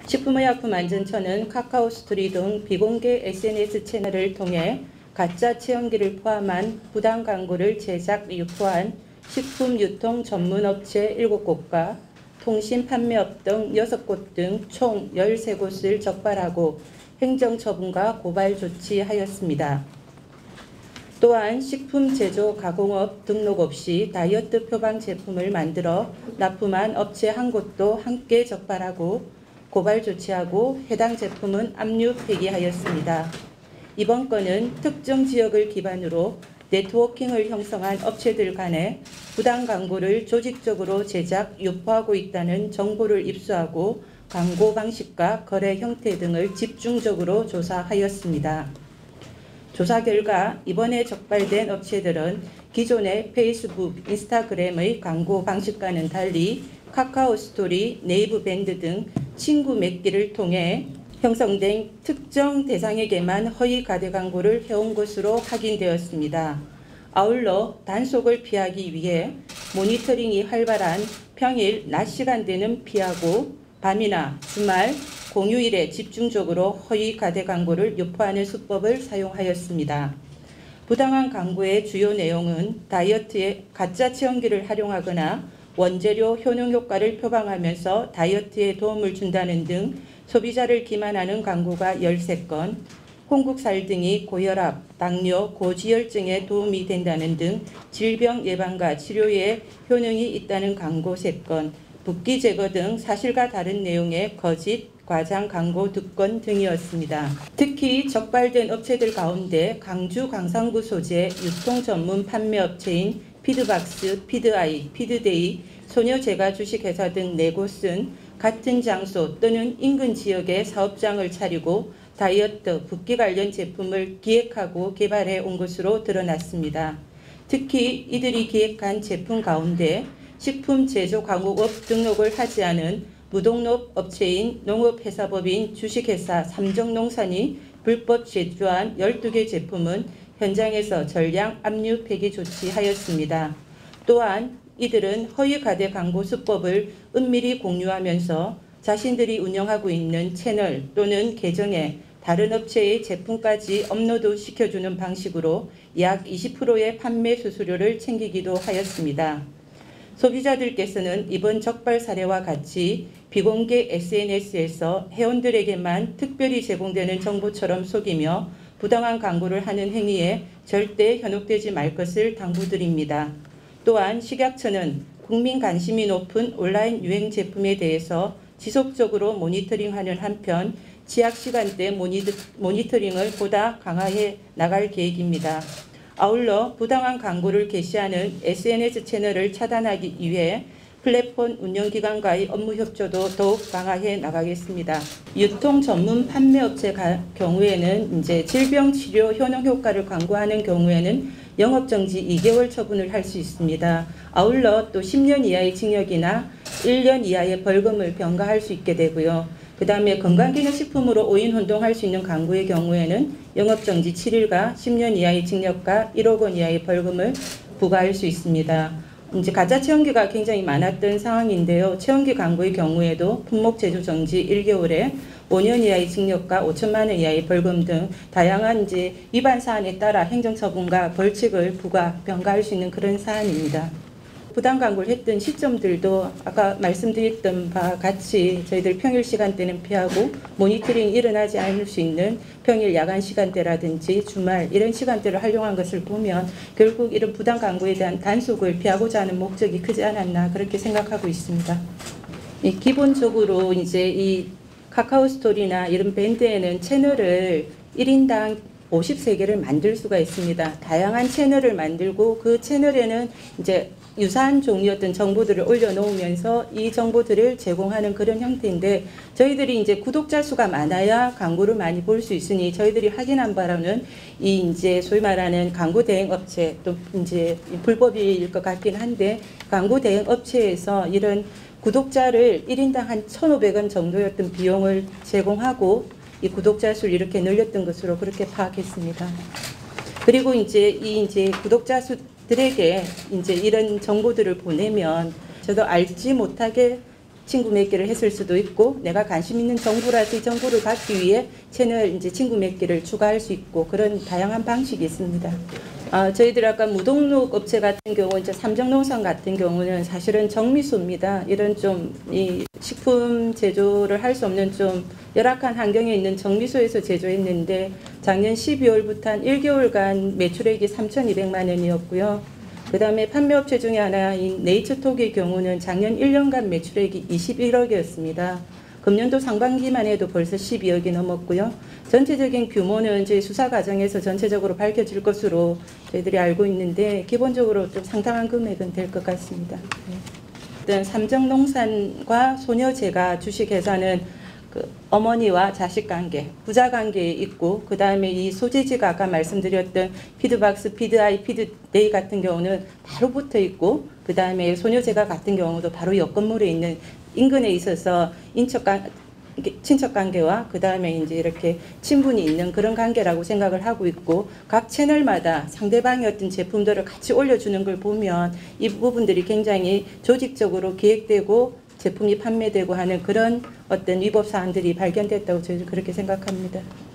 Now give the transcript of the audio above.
식품의약품안전처는 카카오스토리 등 비공개 SNS 채널을 통해 가짜 체험기를 포함한 부당 광고를 제작, 유포한 식품유통 전문업체 7곳과 통신 판매업 등 6곳 등 총 13곳을 적발하고 행정처분과 고발 조치하였습니다. 또한 식품 제조 가공업 등록 없이 다이어트 표방 제품을 만들어 납품한 업체 한 곳도 함께 적발하고 고발 조치하고 해당 제품은 압류 폐기하였습니다. 이번 건은 특정 지역을 기반으로 네트워킹을 형성한 업체들 간에 부당 광고를 조직적으로 제작, 유포하고 있다는 정보를 입수하고 광고 방식과 거래 형태 등을 집중적으로 조사하였습니다. 조사 결과 이번에 적발된 업체들은 기존의 페이스북, 인스타그램의 광고 방식과는 달리 카카오스토리, 네이버밴드 등 친구 맺기를 통해 형성된 특정 대상에게만 허위 가대 광고를 해온 것으로 확인되었습니다. 아울러 단속을 피하기 위해 모니터링이 활발한 평일 낮 시간대는 피하고 밤이나 주말, 공휴일에 집중적으로 허위 가대 광고를 유포하는 수법을 사용하였습니다. 부당한 광고의 주요 내용은 다이어트에 가짜 체험기를 활용하거나 원재료 효능 효과를 표방하면서 다이어트에 도움을 준다는 등 소비자를 기만하는 광고가 13건, 홍국살 등이 고혈압, 당뇨, 고지혈증에 도움이 된다는 등 질병 예방과 치료에 효능이 있다는 광고 3건, 붓기 제거 등 사실과 다른 내용의 거짓, 과장 광고 2건 등이었습니다. 특히 적발된 업체들 가운데 광주 광산구 소재 유통 전문 판매업체인 피드박스, 피드아이, 피드데이, 소녀제과 주식회사 등 4곳은 같은 장소 또는 인근 지역에 사업장을 차리고 다이어트, 붓기 관련 제품을 기획하고 개발해 온 것으로 드러났습니다. 특히 이들이 기획한 제품 가운데 식품 제조 광고업 등록을 하지 않은 무등록 업체인 농업회사법인 주식회사 삼정농산이 불법 제조한 12개 제품은 현장에서 전량 압류 폐기 조치하였습니다. 또한 이들은 허위 가대 광고 수법을 은밀히 공유하면서 자신들이 운영하고 있는 채널 또는 계정에 다른 업체의 제품까지 업로드 시켜주는 방식으로 약 20%의 판매 수수료를 챙기기도 하였습니다. 소비자들께서는 이번 적발 사례와 같이 비공개 SNS에서 회원들에게만 특별히 제공되는 정보처럼 속이며 부당한 광고를 하는 행위에 절대 현혹되지 말 것을 당부드립니다. 또한 식약처는 국민 관심이 높은 온라인 유행 제품에 대해서 지속적으로 모니터링하는 한편 지약 시간대 모니터링을 보다 강화해 나갈 계획입니다. 아울러 부당한 광고를 게시하는 SNS 채널을 차단하기 위해 플랫폼 운영기관과의 업무 협조도 더욱 강화해 나가겠습니다. 유통 전문 판매업체 경우에는 질병치료 효능 효과를 광고하는 경우에는 영업정지 2개월 처분을 할 수 있습니다. 아울러 또 10년 이하의 징역이나 1년 이하의 벌금을 병가할 수 있게 되고요. 그 다음에 건강기능식품으로 오인혼동할 수 있는 광고의 경우에는 영업정지 7일과 10년 이하의 징역과 1억 원 이하의 벌금을 부과할 수 있습니다. 가짜 체험기가 굉장히 많았던 상황인데요. 체험기 광고의 경우에도 품목 제조 정지 1개월에 5년 이하의 징역과 5천만 원 이하의 벌금 등 다양한 위반 사안에 따라 행정처분과 벌칙을 병가할 수 있는 그런 사안입니다. 부당 광고를 했던 시점들도 아까 말씀드렸던 바와 같이 저희들 평일 시간대는 피하고 모니터링이 일어나지 않을 수 있는 평일 야간 시간대라든지 주말 이런 시간대를 활용한 것을 보면 결국 이런 부당 광고에 대한 단속을 피하고자 하는 목적이 크지 않았나 그렇게 생각하고 있습니다. 기본적으로 이 카카오스토리나 이런 밴드에는 채널을 1인당 53개를 만들 수가 있습니다. 다양한 채널을 만들고 그 채널에는 유사한 종류의 정보들을 올려놓으면서 이 정보들을 제공하는 그런 형태인데 저희들이 구독자 수가 많아야 광고를 많이 볼 수 있으니 저희들이 확인한 바로는 소위 말하는 광고 대행 업체 또 불법일 것 같긴 한데 광고 대행 업체에서 이런 구독자를 1인당 한 1,500원 정도였던 비용을 제공하고 이 구독자 수를 이렇게 늘렸던 것으로 그렇게 파악했습니다. 그리고 구독자 수들에게 이런 정보들을 보내면 저도 알지 못하게 친구 맺기를 했을 수도 있고, 내가 관심 있는 정보라든지 정보를 받기 위해 채널 이제 친구 맺기를 추가할 수 있고, 그런 다양한 방식이 있습니다. 저희들 아까 무등록 업체 같은 경우, 이제 삼정농산 같은 경우는 사실은 정미소입니다. 이런 좀 이 식품 제조를 할 수 없는 좀 열악한 환경에 있는 정미소에서 제조했는데, 작년 12월부터 한 1개월간 매출액이 3,200만 원이었고요. 그 다음에 판매업체 중에 하나인 네이처톡의 경우는 작년 1년간 매출액이 21억이었습니다. 금년도 상반기만 해도 벌써 12억이 넘었고요. 전체적인 규모는 저희 수사 과정에서 전체적으로 밝혀질 것으로 저희들이 알고 있는데, 기본적으로 좀 상당한 금액은 될 것 같습니다. 어떤 삼정농산과 소녀제가 주식회사는 그 어머니와 자식 관계, 부자 관계에 있고, 그 다음에 이 소재지가 아까 말씀드렸던 피드박스, 피드아이, 피드데이 같은 경우는 바로 붙어 있고, 그 다음에 소녀제가 같은 경우도 바로 옆 건물에 있는 인근에 있어서 친척 관계와 그 다음에 이제 이렇게 친분이 있는 그런 관계라고 생각을 하고 있고, 각 채널마다 상대방의 어떤 제품들을 같이 올려주는 걸 보면 이 부분들이 굉장히 조직적으로 기획되고 제품이 판매되고 하는 그런 어떤 위법 사안들이 발견됐다고 저희는 그렇게 생각합니다.